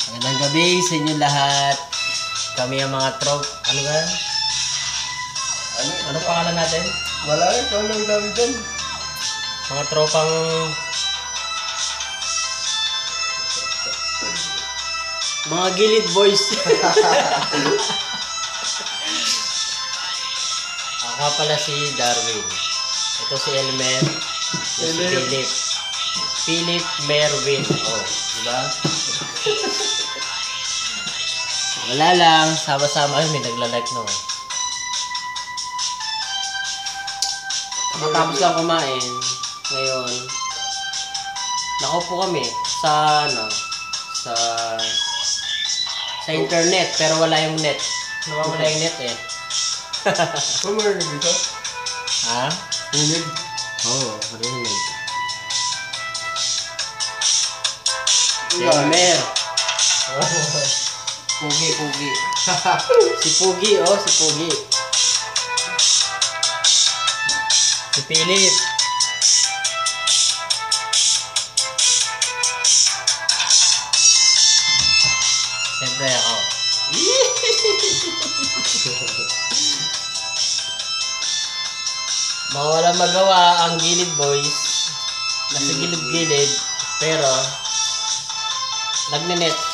Magandang gabi sa inyo lahat. Kami ang mga trop. Ano ba? Ano pangalan natin? Wala eh, ikaw lang dami dyan. Mga tropang... mga gilid boys. Ako pala si Darwin. Ito si Elmer. Ito si Philip. Philip Merwin. Oh, diba? Wala lang. Sama-sama. Ay, may nagla-like no. Matapos lang kumain. Ngayon, nakaupo kami sa sa internet, pero wala yung net. Nawawala yung net eh. Kumarinig dito? Ha? Rinig? Oo, marinig. Si Elmer. Pugi. Si Pugi, oh, si Pugi. Si Philip. Siyempre ako. Mga walang magawa ang Gilid Boys. Nasa gilid-gilid. Pero, nagnenet.